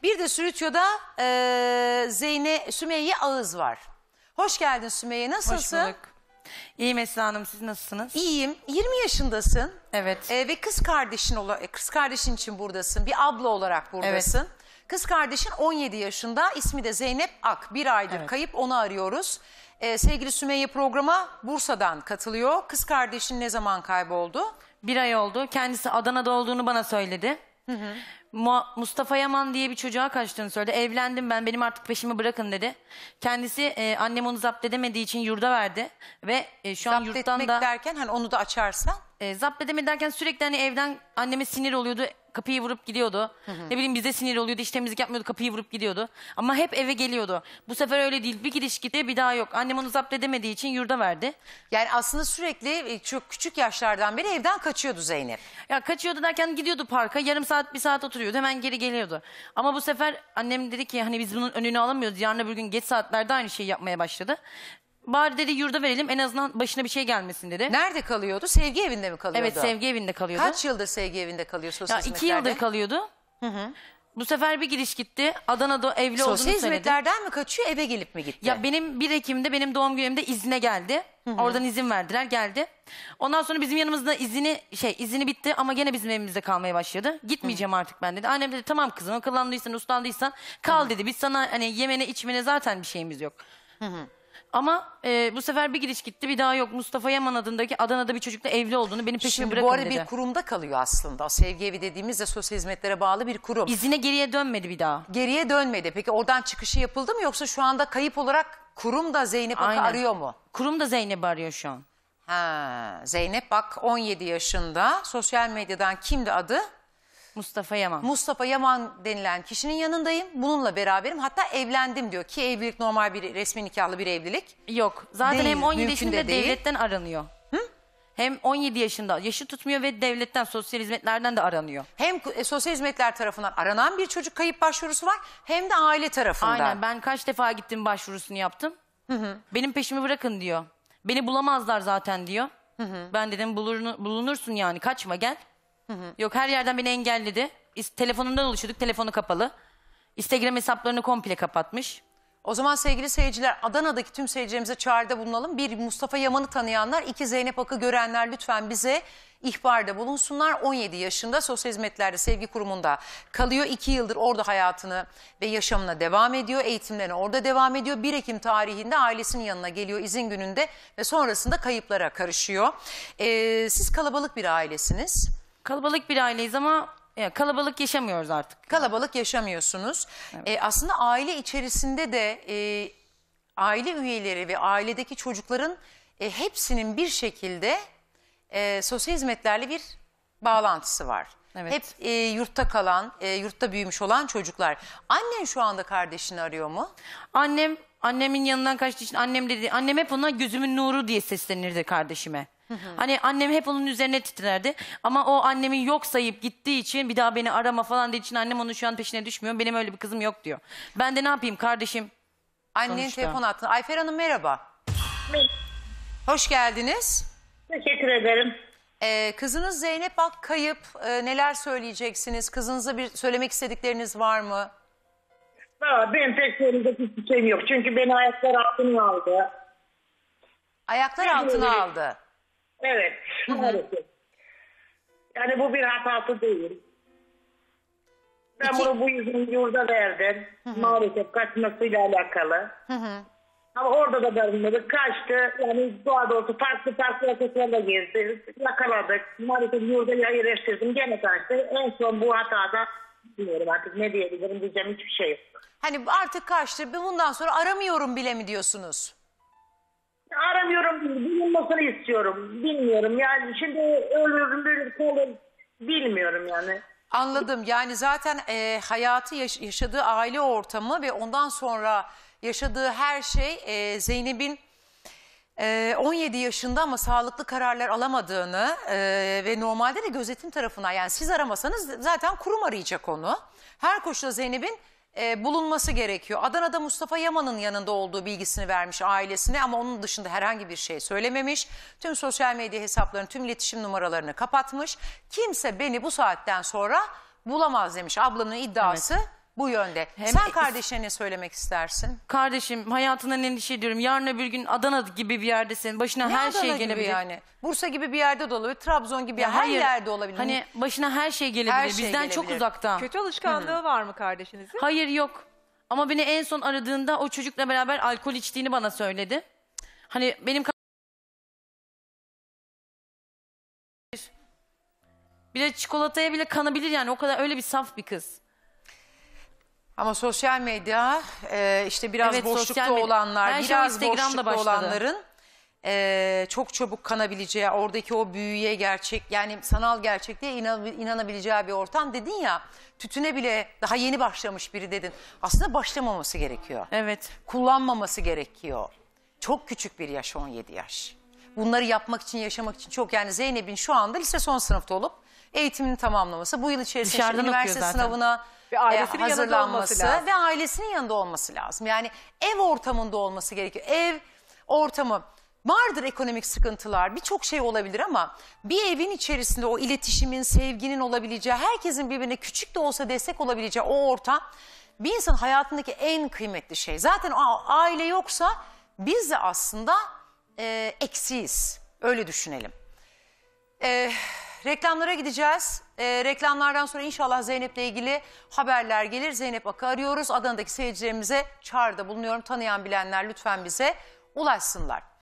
Bir de Sürütüyor'da Sümeyye Ağız var. Hoş geldin Sümeyye, nasılsın? Hoş bulduk. İyiyim Esra Hanım, siz nasılsınız? İyiyim. 20 yaşındasın. Evet. Ve kız kardeşin için buradasın. Bir abla olarak buradasın. Evet. Kız kardeşin 17 yaşında. İsmi de Zeynep Ak. Bir aydır kayıp, onu arıyoruz. Sevgili Sümeyye programa Bursa'dan katılıyor. Kız kardeşin ne zaman kayboldu? 1 ay oldu. Kendisi Adana'da olduğunu bana söyledi. Mustafa Yaman diye bir çocuğa kaçtığını söyledi. Evlendim ben, benim artık peşimi bırakın dedi. Kendisi annem onu zapt edemediği için yurda verdi. Ve şu an yurttan etmek da... derken hani onu da açarsan? Zapt edemedi derken sürekli hani evden anneme sinir oluyordu. Kapıyı vurup gidiyordu. Ne bileyim bize sinir oluyordu. Hiç temizlik yapmıyordu. Kapıyı vurup gidiyordu. Ama hep eve geliyordu. Bu sefer öyle değil. Bir gidiş gitti, bir daha yok. Annem onu zapt edemediği için yurda verdi. Yani aslında sürekli çok küçük yaşlardan beri evden kaçıyordu Zeynep. Ya kaçıyordu derken gidiyordu parka. Yarım saat, 1 saat oturuyordu. Hemen geri geliyordu. Ama bu sefer annem dedi ki hani biz bunun önünü alamıyoruz. Yarın öbür gün geç saatlerde aynı şeyi yapmaya başladı. Bari dedi yurda verelim, en azından başına bir şey gelmesin dedi. Nerede kalıyordu? Sevgi evinde mi kalıyordu? Evet, sevgi evinde kalıyordu. Kaç yıldır sevgi evinde kalıyor sosyal ya, hizmetlerde? 2 yıldır kalıyordu. Bu sefer bir gidiş gitti. Adana'da evli olduğunu söyledi. Sosyal hizmetlerden mi kaçıyor, eve gelip mi gitti? Ya benim 1 Ekim'de benim doğum günümde izne geldi. Oradan izin verdiler, geldi. Ondan sonra bizim yanımızda izini bitti ama gene bizim evimizde kalmaya başladı. Gitmeyeceğim artık ben dedi. Annem dedi tamam kızım, akıllandıysan, uslandıysan kal dedi. Biz sana hani yemene içmene zaten bir şeyimiz yok. Ama bu sefer bir gidiş gitti, bir daha yok. Mustafa Yaman adındaki Adana'da bir çocukla evli olduğunu, benim peşimi bırakın dedi. Bu arada bir kurumda kalıyor aslında. O sevgi evi dediğimiz de sosyal hizmetlere bağlı bir kurum. İzine geriye dönmedi bir daha. Geriye dönmedi. Peki oradan çıkışı yapıldı mı, yoksa şu anda kayıp olarak kurum da Zeynep Ak'ı arıyor mu? Kurum da Zeynep'i arıyor şu an. Zeynep Ak 17 yaşında. Sosyal medyadan kimdi adı? Mustafa Yaman. Mustafa Yaman denilen kişinin yanındayım. Bununla beraberim. Hatta evlendim diyor ki evlilik normal bir resmi nikahlı bir evlilik. Yok. Zaten değil, hem 17 mümkün yaşında de değil. devletten aranıyor. Hem 17 yaşında yaşı tutmuyor ve devletten, sosyal hizmetlerden de aranıyor. Hem sosyal hizmetler tarafından aranan bir çocuk kayıp başvurusu var, hem de aile tarafından. Aynen, ben kaç defa gittim başvurusunu yaptım. Benim peşimi bırakın diyor. Beni bulamazlar zaten diyor. Ben dedim bulunursun yani, kaçma gel. Yok, her yerden beni engelledi. Telefonundan ulaşıyorduk, telefonu kapalı. Instagram hesaplarını komple kapatmış. O zaman sevgili seyirciler, Adana'daki tüm seyircilerimize çağrıda bulunalım. 1, Mustafa Yaman'ı tanıyanlar, 2, Zeynep Ak'ı görenler lütfen bize ihbarda bulunsunlar. 17 yaşında sosyal hizmetlerde sevgi kurumunda kalıyor. 2 yıldır orada hayatını ve yaşamına devam ediyor. Eğitimlerine orada devam ediyor. 1 Ekim tarihinde ailesinin yanına geliyor izin gününde ve sonrasında kayıplara karışıyor. Siz kalabalık bir ailesiniz. Kalabalık bir aileyiz ama kalabalık yaşamıyoruz artık. Kalabalık yaşamıyorsunuz. Evet. Aslında aile içerisinde de aile üyeleri ve ailedeki çocukların hepsinin bir şekilde sosyal hizmetlerle bir bağlantısı var. Evet. Hep yurtta kalan, yurtta büyümüş olan çocuklar. Annen şu anda kardeşini arıyor mu? Annemin yanından kaçtığı için annem hep ona gözümün nuru diye seslenirdi kardeşime. Hani annem hep onun üzerine titrerdi. Ama o annemin yok sayıp gittiği için, bir daha beni arama falan dediği için annem onun şu an peşine düşmüyor. Benim öyle bir kızım yok diyor. Ben de ne yapayım kardeşim? Annenin sonuçta. Telefon attı. Ayfer Hanım merhaba. Merhaba. Hoş geldiniz. Teşekkür ederim. Kızınız Zeynep Ak kayıp. Neler söyleyeceksiniz? Kızınıza bir söylemek istedikleriniz var mı? Benim pek söyleyecek hiçbir şeyim yok. Çünkü beni ayaklar altına aldı. Ayaklar altına aldı. Evet. Maalesef. Yani bu bir hatası değil. Ben bunu bu yüzden yurda verdim. Maalesef kaçmasıyla alakalı. Ama orada da barınmadık. Kaçtı. Yani doğada olsa farklı öteslerle gezdi. Yakaladık. Maalesef yurda yerleştirdim. Gene kaçtı. En son bu hatada bilmiyorum artık ne diyebilirim, diyeceğim hiçbir şey yok. Hani artık kaçtı. Bundan sonra aramıyorum bile mi diyorsunuz? Aramıyorum, bulunmasını istiyorum. Bilmiyorum yani, şimdi ölürüm böyle bilmiyorum yani. Anladım. Yani zaten hayatı yaşadığı aile ortamı ve ondan sonra yaşadığı her şey Zeynep'in 17 yaşında ama sağlıklı kararlar alamadığını ve normalde de gözetim tarafından, yani siz aramasanız zaten kurum arayacak onu. Her koşulda Zeynep'in bulunması gerekiyor. Adana'da Mustafa Yaman'ın yanında olduğu bilgisini vermiş ailesine ama onun dışında herhangi bir şey söylememiş. Tüm sosyal medya hesaplarını, tüm iletişim numaralarını kapatmış. Kimse beni bu saatten sonra bulamaz demiş. Ablanın iddiası bu yönde. Hem- Sen kardeşine ne söylemek istersin? Kardeşim hayatından endişe ediyorum. Yarın öbür gün Adana gibi bir yerdesin. Başına Ne her Adana şey gibi gelebilir. yani? Bursa gibi bir yerde de olabilir, Trabzon gibi Ya her hayır, yerde olabilir. Hani başına her şey gelebilir. Her şey Bizden çok gelebilir. uzakta. Kötü alışkanlığı var mı kardeşinizin? Hayır yok. Ama beni en son aradığında o çocukla beraber alkol içtiğini bana söyledi. Hani benim bir de çikolataya bile kanabilir yani, o kadar öyle bir saf bir kız. Ama sosyal medya işte biraz Evet, boşlukta sosyal medya. olanlar, Her şey biraz Instagram'da boşlukta başladı. olanların çok çabuk kanabileceği, oradaki o büyüye gerçek, yani sanal gerçekliğe inanabileceği bir ortam dedin ya. Tütüne bile daha yeni başlamış biri dedin. Aslında başlamaması gerekiyor. Evet. Kullanmaması gerekiyor. Çok küçük bir yaş, 17 yaş. Bunları yapmak için, yaşamak için çok, yani Zeynep'in şu anda lise son sınıfta olup eğitimini tamamlaması, bu yıl içerisinde Dışarıdan okuyor üniversite zaten. sınavına Ve ailesinin yanında hazırlanması olması lazım. ve ailesinin yanında olması lazım. Yani ev ortamında olması gerekiyor. Ev ortamı, vardır ekonomik sıkıntılar, birçok şey olabilir ama bir evin içerisinde o iletişimin, sevginin olabileceği, herkesin birbirine küçük de olsa destek olabileceği o ortam bir insanın hayatındaki en kıymetli şey. Zaten o aile yoksa biz de aslında eksiyiz. Öyle düşünelim. Reklamlara gideceğiz. Reklamlardan sonra inşallah Zeynep'le ilgili haberler gelir. Zeynep Ak'ı arıyoruz. Adana'daki seyircilerimize çağrıda bulunuyorum. Tanıyan bilenler lütfen bize ulaşsınlar.